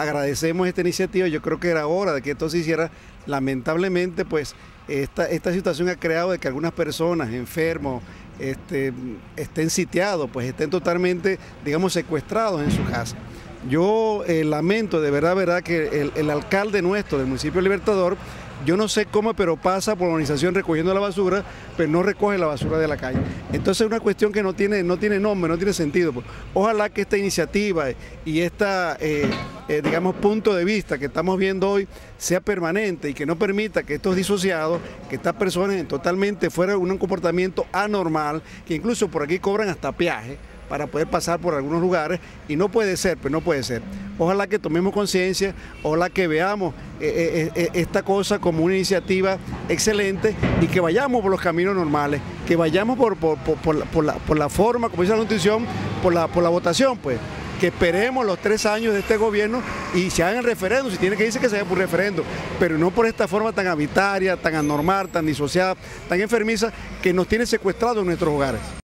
agradecemos esta iniciativa. Yo creo que era hora de que esto se hiciera. Lamentablemente, pues, esta situación ha creado de que algunas personas enfermos estén sitiados, pues estén totalmente, digamos, secuestrados en su casa. Yo lamento de verdad que el alcalde nuestro del municipio de Libertador, yo no sé cómo, pero pasa por la organización recogiendo la basura, pero no recoge la basura de la calle. Entonces es una cuestión que no tiene nombre, no tiene sentido. Pues. Ojalá que esta iniciativa y digamos, punto de vista que estamos viendo hoy sea permanente y que no permita que estos disociados, que estas personas totalmente fuera de un comportamiento anormal, que incluso por aquí cobran hasta peaje para poder pasar por algunos lugares, y no puede ser, pues no puede ser. Ojalá que tomemos conciencia, ojalá que veamos esta cosa como una iniciativa excelente y que vayamos por los caminos normales, que vayamos por la forma, como dice la Constitución, por la votación, pues. Que esperemos los 3 años de este gobierno y se hagan el referéndum, si tiene que irse que se haga por referéndum, pero no por esta forma tan arbitraria, tan anormal, tan disociada, tan enfermiza, que nos tiene secuestrados en nuestros hogares.